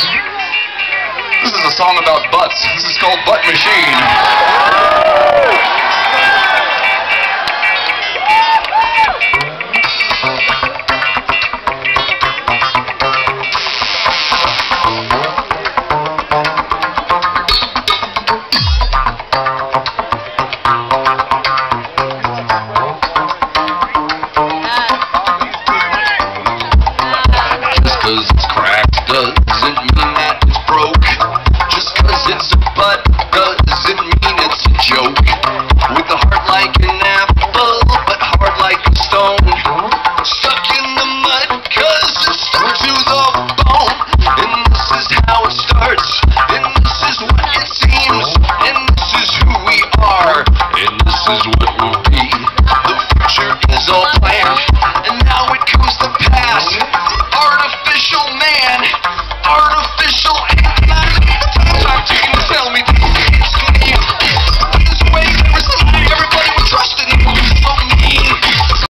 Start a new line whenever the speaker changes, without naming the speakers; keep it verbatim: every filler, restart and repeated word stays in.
This is a song about butts. This is called Butt Machine. Doesn't mean that it's broke. Just cause it's a butt doesn't mean it's a joke. With a heart like an apple, but hard like a stone. Stuck in the mud cause it's stuck to the bone. And this is how it starts, and this is what it seems, and this is who we are, and this is what we'll be. The future is all planned, and now it comes to pass. Artificial man, artificial